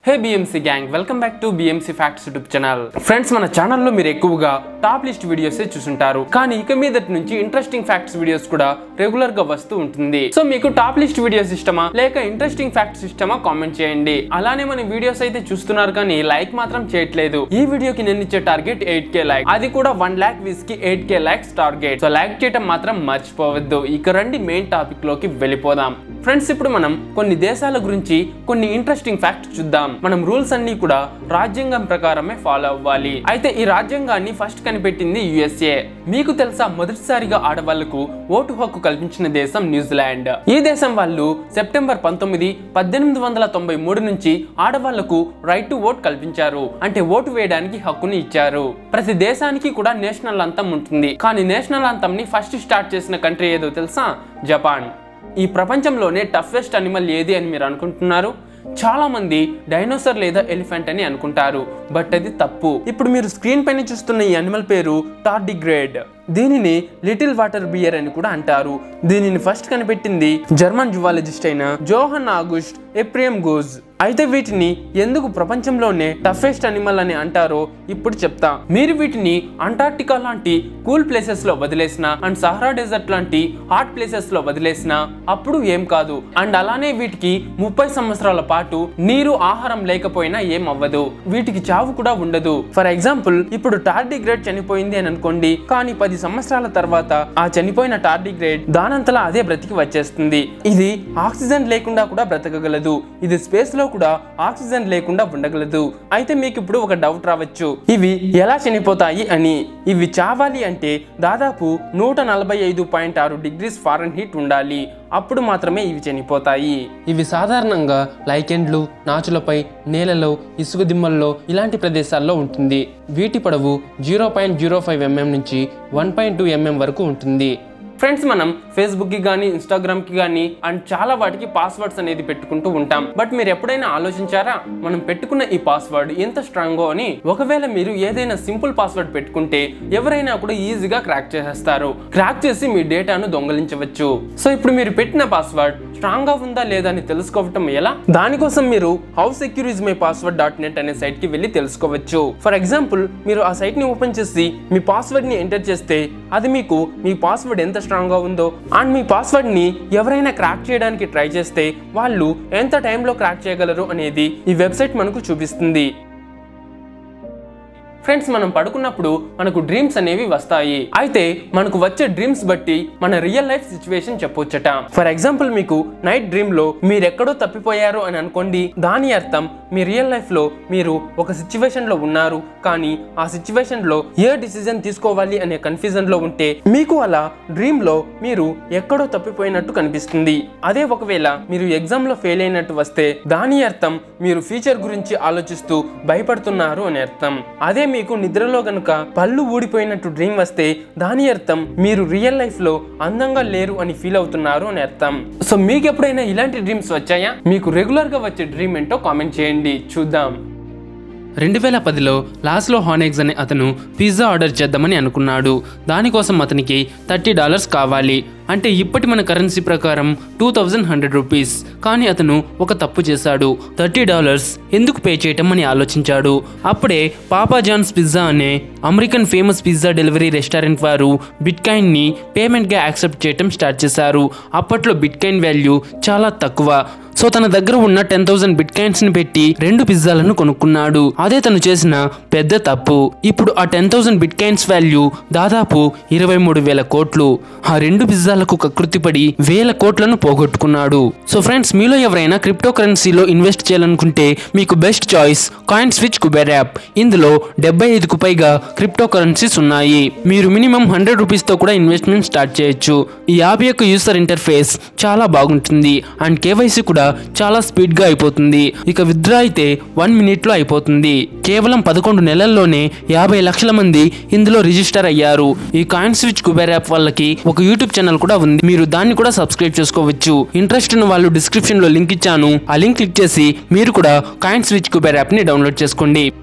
Hey BMC gang, welcome back to BMCFACTS YouTube channel. Friends, మన ఛానల్లో మీరు ఎక్కువగా టాప్ లిస్ట్ వీడియోస్ చూస్తుంటారు. కానీ ఇక మీదటి నుంచి ఇంట్రెస్టింగ్ ఫ్యాక్ట్స్ వీడియోస్ కూడా రెగ్యులర్ గా వస్తూ ఉంటుంది. సో మీకు టాప్ లిస్ట్ వీడియోస్ ఇష్టమా లేక ఇంట్రెస్టింగ్ ఫ్యాక్ట్స్ ఇష్టమా కామెంట్ చేయండి. అలానే మన వీడియోస్ అయితే చూస్తున్నారు కానీ లైక్ మాత్రం చేయట్లేదు. ఈ వీడియోకి నేను ఇచ్చే టార్గెట్ 8k లైక్. అది కూడా 1 lakh వ్యూస్ కి 8k likes target. So like చేయడం మాత్రం మర్చిపోవద్దు. ఇక రండి మెయిన్ టాపిక్ లోకి వెళ్ళిపోదాం. ఫ్రెండ్స్, ఇప్పుడు మనం కొన్ని దేశాల గురించి కొన్ని ఇంట్రెస్టింగ్ ఫ్యాక్ట్స్ చూద్దాం. మనం రూల్స్ అన్ని కూడా రాజ్యాంగం ప్రకారమే ఫాలో అవ్వాలి. అయితే ఈ రాజ్యాంగాన్ని ఫస్ట్ కనిపెట్టింది USA. మీకు తెలుసా, మొదటిసారిగా ఆడవాళ్లకు ఓటు హక్కు కల్పించిన దేశం న్యూజిలాండ్. ఈ దేశం వాళ్ళు సెప్టెంబర్ 19, 1893 నుంచి ఆడవాళ్లకు రైట్ టు ఓట్ కల్పించారు. అంటే ఓటు వేయడానికి హక్కుని ఇచ్చారు. ప్రతి దేశానికి కూడా నేషనల్ అంతం ఉంటుంది. కానీ నేషనల్ అంతం ని ఫస్ట్ స్టార్ట్ చేసిన కంట్రీ ఏదో తెలుసా? జపాన్. ఈ ప్రపంచంలోనే టఫెస్ట్ అనిమల్ ఏది అని మీరు అనుకుంటున్నారు? చాలా మంది డైనోసార్ లేదా ఎలిఫెంట్ అని అనుకుంటారు, బట్ అది తప్పు. ఇప్పుడు మీరు స్క్రీన్ పైన చూస్తున్న ఈ అనిమల్ పేరు టార్డిగ్రేడ్. దీనిని లిటిల్ వాటర్ బియర్ అని కూడా అంటారు. దీనిని ఫస్ట్ కనిపెట్టింది జర్మన్ జువాలజిస్ట్ అయిన జోహన్ ఆగుస్ట్ ఎప్రియం గోజ్. అయితే వీటిని ఎందుకు ప్రపంచంలోనే టఫెస్ట్ అనిమల్ అని అంటారో ఇప్పుడు చెప్తా. మీరు వీటిని అంటార్క్టికా లాంటి కూల్ ప్లేసెస్ లో వదిలేసిన అండ్ సహరా డెజర్ట్ లాంటి హాట్ ప్లేసెస్ లో వదిలేసిన అప్పుడు ఏం కాదు. అండ్ అలానే వీటికి 30 సంవత్సరాల పాటు నీరు ఆహారం లేకపోయినా ఏం అవ్వదు. వీటికి చావు కూడా ఉండదు. ఫర్ ఎగ్జాంపుల్, ఇప్పుడు టార్డిగ్రేడ్ చనిపోయింది అని అనుకోండి, కానీ 10 సంవత్సరాల తర్వాత ఆ చనిపోయిన టార్డిగ్రేడ్ దానంతలా అదే బ్రతికి వచ్చేస్తుంది. ఇది ఆక్సిజన్ లేకుండా కూడా బ్రతకగలదు. ఇది స్పేస్ లో కూడా ఆక్సిజన్ లేకుండా ఉండగలదు. అయితే మీకు ఇప్పుడు ఒక డౌట్ రావచ్చు, ఇవి ఎలా చనిపోతాయి అని. ఇవి చావాలి అంటే దాదాపు 145.6 డిగ్రీస్ ఫారెన్హీట్ ఉండాలి. అప్పుడు మాత్రమే ఇవి చనిపోతాయి. ఇవి సాధారణంగా లైకెండ్లు, నాచులపై, నేలలో, ఇసుక దిమ్మల్లో ఇలాంటి ప్రదేశాల్లో ఉంటుంది. వీటి పొడవు 0.05 mm నుంచి 1.2 mm వరకు ఉంటుంది. ఫ్రెండ్స్, మనం ఫేస్బుక్ కి కానీ ఇన్స్టాగ్రామ్ కి కానీ అండ్ చాలా వాటికి పాస్వర్డ్స్ అనేది పెట్టుకుంటూ ఉంటాం. బట్ మీరు ఎప్పుడైనా ఆలోచించారా, మనం పెట్టుకున్న ఈ పాస్వర్డ్ ఎంత స్ట్రాంగో అని? ఒకవేళ మీరు ఏదైనా సింపుల్ పాస్వర్డ్ పెట్టుకుంటే ఎవరైనా కూడా ఈజీగా క్రాక్ చేసేస్తారు. క్రాక్ చేసి మీ డేటాను దొంగలించవచ్చు. సో ఇప్పుడు మీరు పెట్టిన పాస్వర్డ్ స్ట్రాంగ్ గా ఉందా లేదా అని తెలుసుకోవటం ఎలా? దానికోసం మీరు howsecureismypassword.net అనే సైట్ కి వెళ్ళి తెలుసుకోవచ్చు. ఫర్ ఎగ్జాంపుల్, మీరు ఆ సైట్ ని ఓపెన్ చేసి మీ పాస్వర్డ్ ని ఎంటర్ చేస్తే అది మీకు మీ పాస్వర్డ్ ఎంత స్ట్రాంగ్ గా ఉందో అండ్ మీ పాస్వర్డ్ ని ఎవరైనా క్రాక్ చేయడానికి ట్రై చేస్తే వాళ్ళు ఎంత టైంలో క్రాక్ చేయగలరు అనేది ఈ వెబ్సైట్ మనకు చూపిస్తుంది. ఫ్రెండ్స్, మనం పడుకున్నప్పుడు మనకు డ్రీమ్స్ అనేవి వస్తాయి. అయితే మనకు వచ్చే డ్రీమ్స్ బట్టి మన రియల్ లైఫ్ సిచ్యువేషన్ చెప్పొచ్చట. ఫర్ ఎగ్జాంపుల్, మీకు నైట్ డ్రీమ్ లో మీరెక్కడో తప్పిపోయారు అని అనుకోండి. దాని అర్థం మీ రియల్ లైఫ్ లో మీరు ఒక సిచ్యువేషన్ లో ఉన్నారు, కానీ ఆ సిచ్యువేషన్ లో ఏ డిసిజన్ తీసుకోవాలి అనే కన్ఫ్యూజన్ లో ఉంటే మీకు అలా డ్రీమ్ లో మీరు ఎక్కడో తప్పిపోయినట్టు కనిపిస్తుంది. అదే ఒకవేళ మీరు ఎగ్జామ్ లో ఫెయిల్ అయినట్టు వస్తే దాని అర్థం మీరు ఫ్యూచర్ గురించి ఆలోచిస్తూ భయపడుతున్నారు అని అర్థం. అదే మీకు నిద్రలో గనుక పళ్ళు ఊడిపోయినట్టు డ్రీమ్ వస్తే దాని అర్థం మీరు రియల్ లైఫ్ లో అందంగా లేరు అని ఫీల్ అవుతున్నారు అని అర్థం. సో మీకు ఎప్పుడైనా ఇలాంటి డ్రీమ్స్ వచ్చాయా? మీకు రెగ్యులర్ గా వచ్చే డ్రీమ్ ఏంటో కామెంట్ చేయండి, చూద్దాం. 2010లో లాస్లో హానెగ్స్ అనే అతను పిజ్జా ఆర్డర్ చేద్దామని అనుకున్నాడు. దానికోసం అతనికి $30 కావాలి. అంటే ఇప్పటి మన కరెన్సీ ప్రకారం 2100 రూపీస్. కానీ అతను ఒక తప్పు చేశాడు. $30 ఎందుకు పే చేయటం అని ఆలోచించాడు. అప్పుడే పాపా జాన్స్ పిజ్జా అనే American famous pizza delivery restaurant వారు బిట్కాయిన్ ని పేమెంట్ గా యాక్సెప్ట్ చేయటం స్టార్ట్ చేశారు. అప్పట్లో బిట్కాయిన్ వాల్యూ చాలా తక్కువ. సో తన దగ్గర ఉన్న 10,000 బిట్కాయిన్స్ ని పెట్టి 2 పిజ్జాలను కొనుక్కున్నాడు. అదే తను చేసిన పెద్ద తప్పు. ఇప్పుడు ఆ 10,000 బిట్కాయిన్స్ వాల్యూ దాదాపు 23,000 కోట్లు. ఆ 2 పిజ్జాలకు కకృతిపడి 1,000 కోట్లను పోగొట్టుకున్నాడు. సో ఫ్రెండ్స్, మీలో ఎవరైనా క్రిప్టో కరెన్సీలో ఇన్వెస్ట్ చేయాలనుకుంటే మీకు best choice coin switch Kuber app. ఇందులో 75కు పైగా క్రిప్టో కరెన్సీస్ ఉన్నాయి. మీరు మినిమం 100 రూపీస్ తో కూడా ఇన్వెస్ట్మెంట్ స్టార్ట్ చేయొచ్చు. ఈ యాప్ యొక్క యూజర్ ఇంటర్ఫేస్ చాలా బాగుంటుంది అండ్ కేవైసీ కూడా చాలా స్పీడ్ గా అయిపోతుంది. ఇక విత్డ్రా అయితే 1 minute లో అయిపోతుంది. కేవలం 11 నెలల్లోనే 50 లక్షల మంది ఇందులో రిజిస్టర్ అయ్యారు. ఈ కాయిన్ స్విచ్ కుబేర్ యాప్ వాళ్ళకి ఒక యూట్యూబ్ ఛానల్ కూడా ఉంది. మీరు దాన్ని కూడా సబ్స్క్రైబ్ చేసుకోవచ్చు. ఇంట్రెస్ట్ ఉన్న వాళ్ళు డిస్క్రిప్షన్ లో లింక్ ఇచ్చాను. ఆ లింక్ క్లిక్ చేసి మీరు కూడా కాయిన్ స్విచ్ కుబేర్ యాప్ ని డౌన్లోడ్ చేసుకోండి.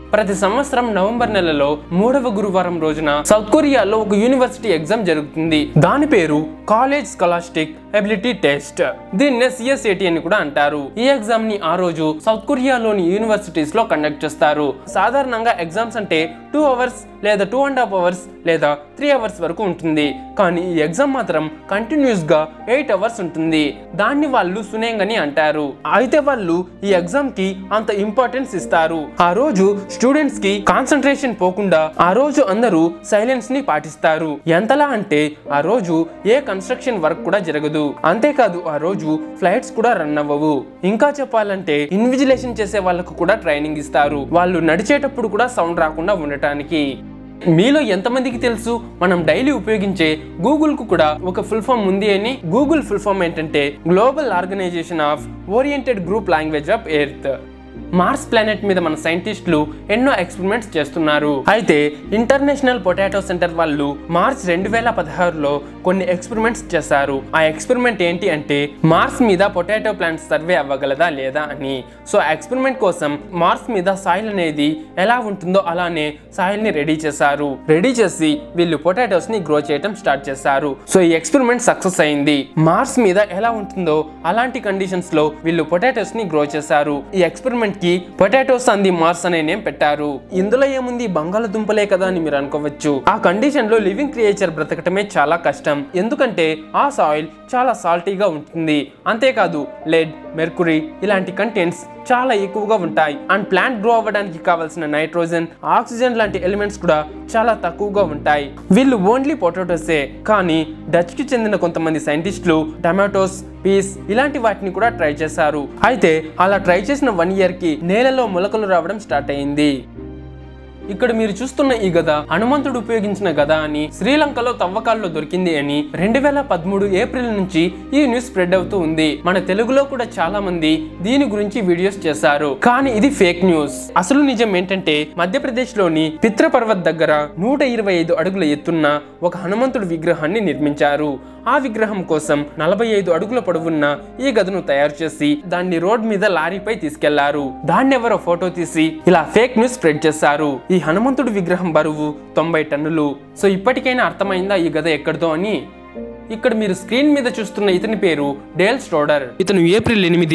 ప్రతి సంవత్సరం నవంబర్ నెలలో 3వ గురువారం రోజున సౌత్ కొరియాలో ఒక యూనివర్సిటీ ఎగ్జామ్ జరుగుతుంది. దాని పేరు కాలేజ్ స్కాలర్షిప్ ఎబిలిటీ టెస్ట్. దీన్నే CSAT అని కూడా అంటారు. ఈ ఎగ్జామ్ ని ఆ రోజు సౌత్ కొరియాలోని యూనివర్సిటీస్ లో కండక్ట్ చేస్తారు. సాధారణంగా ఎగ్జామ్స్ అంటే 2 అవర్స్ లేదా 2.5 అవర్స్ లేదా 3 అవర్స్ వరకు ఉంటుంది. కానీ ఈ ఎగ్జామ్ మాత్రం కంటిన్యూస్ గా 8 అవర్స్ ఉంటుంది. దాన్ని వాళ్ళు సునేంగని అంటారు. అయితే వాళ్ళు ఈ ఎగ్జామ్ కి అంత ఇంపార్టెన్స్ ఇస్తారు. ఆ రోజు స్టూడెంట్స్ కి కాన్సంట్రేషన్ పోకుండా ఆ రోజు అందరూ సైలెన్స్ ని పాటిస్తారు. ఎంతలా అంటే ఆ రోజు ఏ కన్స్ట్రక్షన్ వర్క్ కూడా జరగదు. అంతేకాదు ఆ రోజు ఫ్లైట్స్ కూడా రన్ అవ్వవు. ఇంకా చెప్పాలంటే ఇన్విజిలేషన్ చేసే వాళ్ళకు కూడా ట్రైనింగ్ ఇస్తారు. వాళ్ళు నడిచేటప్పుడు కూడా సౌండ్ రాకుండా ఉండటానికి. మీలో ఎంతమందికి తెలుసు మనం డైలీ ఉపయోగించే గూగుల్ కు కూడా ఒక ఫుల్ ఫామ్ ఉంది అని? గూగుల్ ఫుల్ ఫామ్ ఏంటంటే global organisation of oriented group language of earth. Mars planet మీద మన సైంటిస్టులు ఎన్నో ఎక్స్పెరిమెంట్స్ చేస్తున్నారు. అయితే ఇంటర్నేషనల్ పొటాటో సెంటర్ వాళ్ళు మార్చ్ 2016లో కొన్ని ఎక్స్పెరిమెంట్స్ చేశారు. ఆ ఎక్స్పెరిమెంట్ ఏంటి అంటే మార్స్ మీద పొటాటో ప్లాంట్ సర్వే అవ్వగలదా లేదా అని. సో ఆ ఎక్స్పెరిమెంట్ కోసం మార్స్ మీద సాయిల్ అనేది ఎలా ఉంటుందో అలానే సాయిల్ ని రెడీ చేశారు. రెడీ చేసి వీళ్ళు పొటాటోస్ ని గ్రో చేయడం స్టార్ట్ చేశారు. సో ఈ ఎక్స్పెరిమెంట్ సక్సెస్ అయింది. మార్స్ మీద ఎలా ఉంటుందో అలాంటి కండిషన్స్ లో వీళ్ళు పొటాటోస్ ని గ్రో చేశారు. ఈ ఎక్స్పెరిమెంట్ కి పొటాటోస్ ఆన్ ది మార్స్ అనే నేమ్ పెట్టారు. ఇందులో ఏముంది, బంగాళదుంపలే కదా అని మీరు అనుకోవచ్చు. ఆ కండిషన్ లో లివింగ్ క్రియేచర్ బ్రతకటమే చాలా కష్టం. ఎందుకంటే ఆ సాయిల్ చాలా సాల్టీగా ఉంటుంది. అంతేకాదు లెడ్, మెర్కురీ ఇలాంటి కంటెంట్స్ చాలా ఎక్కువగా ఉంటాయి. అండ్ ప్లాంట్ గ్రో అవ్వడానికి కావాల్సిన నైట్రోజన్, ఆక్సిజన్ లాంటి ఎలిమెంట్స్ కూడా చాలా తక్కువగా ఉంటాయి. వీళ్ళు ఓన్లీ పొటాటోసే. కానీ డచ్ కి చెందిన కొంతమంది సైంటిస్టులు టమాటోస్, పీస్ ఇలాంటి వాటిని కూడా ట్రై చేశారు. అయితే అలా ట్రై చేసిన 1 year కి నేలలో మొలకలు రావడం స్టార్ట్ అయింది. ఇక్కడ మీరు చూస్తున్న ఈ గద హనుమంతుడు ఉపయోగించిన గద అని, శ్రీలంకలో తవ్వకాల్లో దొరికింది అని 2013 ఏప్రిల్ నుంచి ఈ న్యూస్ స్ప్రెడ్ అవుతూ ఉంది. మన తెలుగులో కూడా చాలా మంది దీని గురించి వీడియోస్ చేశారు. కానీ ఇది ఫేక్ న్యూస్. అసలు నిజం ఏంటంటే మధ్యప్రదేశ్ లోని పిత్ర పర్వత్ దగ్గర 125 అడుగుల ఎత్తున్న ఒక హనుమంతుడి విగ్రహాన్ని నిర్మించారు. ఆ విగ్రహం కోసం 45 అడుగుల పొడవున్న ఈ గదను తయారు చేసి దాన్ని రోడ్ మీద లారీపై తీసుకెళ్లారు. దాన్ని ఎవరో ఫోటో తీసి ఇలా ఫేక్ న్యూస్ స్ప్రెడ్ చేశారు. ఈ హనుమంతుడి విగ్రహం బరువు 90 టన్నులు. సో ఇప్పటికైనా అర్థమైందా ఈ గద ఎక్కడిదో అని? ఇక్కడ మీరు స్క్రీన్ మీద చూస్తున్న ఇతని పేరు డేల్ స్టోడర్. ఇతను ఏప్రిల్ 8,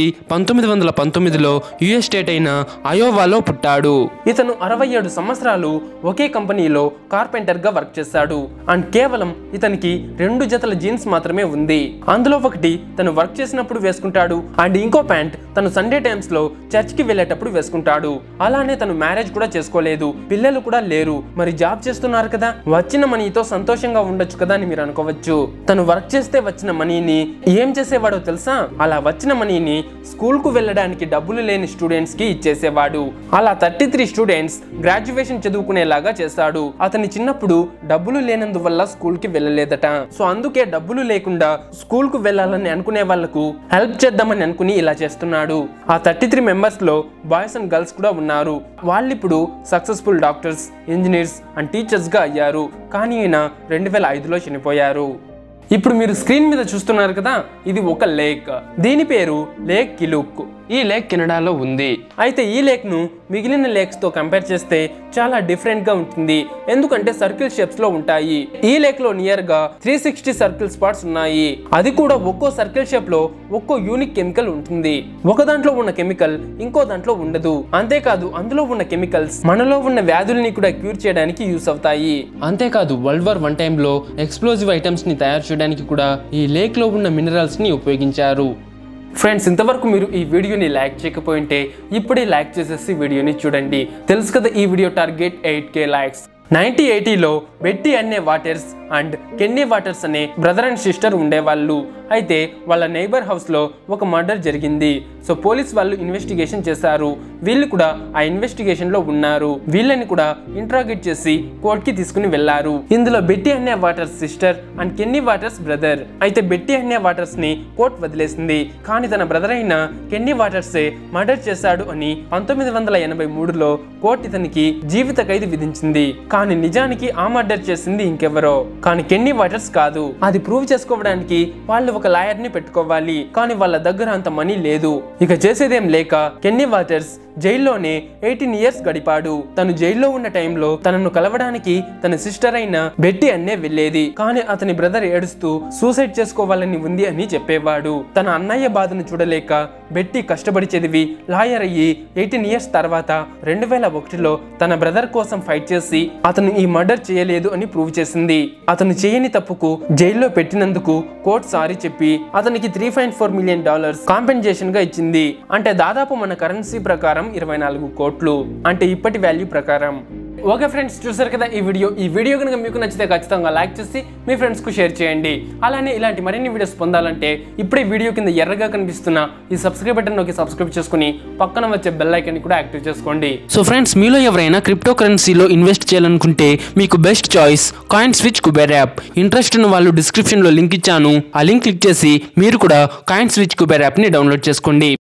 1919లో యుఎస్ స్టేట్ అయిన అయోవాలో పుట్టాడు. ఇతను 67 సంవత్సరాలు ఒకే కంపెనీలో కార్పెంటర్ గా వర్క్ చేశాడు. అండ్ కేవలం ఇతనికి 2 జతల జీన్స్ మాత్రమే ఉంది. అందులో ఒకటి తను వర్క్ చేసినప్పుడు వేసుకుంటాడు. అండ్ ఇంకో ప్యాంట్ తను సండే టైమ్స్ లో చర్చ్ కి వెళ్ళేటప్పుడు వేసుకుంటాడు. అలానే తను మ్యారేజ్ కూడా చేసుకోలేదు, పిల్లలు కూడా లేరు. మరి జాబ్ చేస్తున్నారు కదా, వచ్చిన మనీతో సంతోషంగా ఉండొచ్చు కదా అని మీరు అనుకోవచ్చు. తను వర్క్ చేస్తే వచ్చిన మనీని ఏం చేసేవాడో తెలుసా? అలా వచ్చిన మనీని స్కూల్ కు వెళ్ళడానికి డబ్బులు లేని స్టూడెంట్స్ కి ఇచ్చేసేవాడు. అలా 33 స్టూడెంట్స్ గ్రాడ్యుయేషన్ చదువుకునేలాగా చేశాడు. అతని చిన్నప్పుడు డబ్బులు లేనందువల్ల స్కూల్ కి వెళ్ళలేదట. సో అందుకే డబ్బులు లేకుండా స్కూల్ కు వెళ్ళాలని అనుకునే వాళ్లకు హెల్ప్ చేద్దామని అనుకుని ఇలా చేస్తున్నాడు. ఆ 33 మెంబర్స్ లో బాయ్స్ అండ్ గర్ల్స్ కూడా ఉన్నారు. వాళ్ళిప్పుడు successful doctors, engineers and teachers గా అయ్యారు. కానీ ఈయన 2005లో చనిపోయారు. ఇప్పుడు మీరు స్క్రీన్ మీద చూస్తున్నారు కదా, ఇది ఒక లేక్. దీని పేరు లేక్ కిలుక్. ఈ లేక్ కెనడాలో ఉంది. అయితే ఈ లేక్ ను మిగిలిన లేక్స్ తో కంపేర్ చేస్తే చాలా డిఫరెంట్ గా ఉంటుంది. ఎందుకంటే సర్కిల్ షేప్స్ లో ఉంటాయి. ఈ లేక్ లో నియర్ గా 360 సర్కిల్ స్పాట్స్ ఉన్నాయి. అది కూడా ఒక్కో సర్కిల్ షేప్ లో ఒక్కో యూనిక్ కెమికల్ ఉంటుంది. ఒక దాంట్లో ఉన్న కెమికల్ ఇంకో దాంట్లో ఉండదు. అంతేకాదు అందులో ఉన్న కెమికల్స్ మనలో ఉన్న వ్యాధుల్ని కూడా క్యూర్ చేయడానికి యూస్ అవుతాయి. అంతేకాదు వరల్డ్ వార్ 1 టైంలో ఎక్స్ప్లోజివ్ ఐటమ్స్ ని తయారు చేయడానికి కూడా ఈ లేక్ లో ఉన్న మినరల్స్ ని ఉపయోగించారు. ఫ్రెండ్స్, ఇంతవరకు మీరు ఈ వీడియోని లైక్ చేయకపోయింటే ఇప్పుడే లైక్ చేసేసి వీడియోని చూడండి. తెలుసు కదా ఈ వీడియో టార్గెట్ 8K లైక్స్. 1980లో బెట్టి అనే వాటర్స్ అండ్ కెన్నీ వాటర్స్ అనే బ్రదర్ అండ్ సిస్టర్ ఉండేవాళ్ళు. అయితే వాళ్ళ నైబర్ హౌస్ లో ఒక మర్డర్ జరిగింది. సో పోలీస్ వాళ్ళు ఇన్వెస్టిగేషన్ చేశారు. వీళ్ళు కూడా ఆ ఇన్వెస్టిగేషన్ లో ఉన్నారు. వీళ్ళని కూడా ఇంట్రాగేట్ చేసి కోర్ట్ కి తీసుకుని వెళ్లారు. ఇందులో బెట్టి అనే Waters sister and Kenny Waters brother. అయితే బెట్టి అనే వాటర్స్ ని కోర్ట్ వదిలేసింది. కానీ తన బ్రదర్ అయిన కెన్నీ వాటర్సే మర్డర్ చేశాడు అని 1983లో కోర్ట్ ఇతనికి జీవిత ఖైదు విధించింది. కానీ నిజానికి ఆ మర్డర్ చేసింది ఇంకెవరో, కానీ కెన్నీ వాటర్స్ కాదు. అది ప్రూవ్ చేసుకోవడానికి వాళ్ళు ఒక లాయర్ ని పెట్టుకోవాలి, కానీ వాళ్ళ దగ్గర అంత మనీ లేదు. ఇక చేసేదేం లేక కెన్నీ వాటర్స్ జైల్లోనే 18 ఇయర్స్ గడిపాడు. తను జైల్లో ఉన్న టైంలో తనను కలవడానికి తన సిస్టర్ అయిన బెట్టి అన్నే వెళ్లేది. కానీ అతని బ్రదర్ ఏడుస్తూ సూసైడ్ చేసుకోవాలని ఉంది అని చెప్పేవాడు. తన అన్నయ్య బాధను చూడలేక బెట్టి కష్టపడి చదివి లాయర్ అయ్యి 18 ఇయర్స్ తర్వాత 2001లో తన బ్రదర్ కోసం ఫైట్ చేసి అతను ఈ మర్డర్ చేయలేదు అని ప్రూవ్ చేసింది. అతను చేయని తప్పుకు జైల్లో పెట్టినందుకు కోర్టు సారీ చెప్పి అతనికి $3.4 మిలియన్ కాంపెన్సేషన్ గా ఇచ్చింది. అంటే దాదాపు మన కరెన్సీ ప్రకారం 24 కోట్లు, అంటే ఇప్పటి వాల్యూ ప్రకారం. ఓకే ఫ్రెండ్స్, చూసారు కదా ఈ వీడియో కనుక మీకు నచ్చితే ఖచ్చితంగా లైక్ చేసి మీ ఫ్రెండ్స్ కు షేర్ చేయండి. అలానే ఇలాంటి మరిన్ని వీడియోస్ పొందాలంటే ఇప్పుడే వీడియో కింద ఎర్రగా కనిపిస్తున్న ఈ సబ్స్క్రైబ్ బటన్ నొక్కి సబ్స్క్రైబ్ చేసుకుని పక్కన వచ్చే బెల్ ఐకాన్ కూడా యాక్టివ్ చేసుకోండి. సో ఫ్రెండ్స్, మీలో ఎవరైనా క్రిప్టో కరెన్సీలో ఇన్వెస్ట్ చేయాలనుకుంటే మీకు best choice coin switch Kuber app. Interest ఉన్న వాళ్ళు డిస్క్రిప్షన్ లో లింక్ ఇచ్చాను, ఆ లింక్ క్లిక్ చేసి మీరు కూడా కాయిన్ స్విచ్ కుబేర్ యాప్ ని డౌన్లోడ్ చేసుకోండి.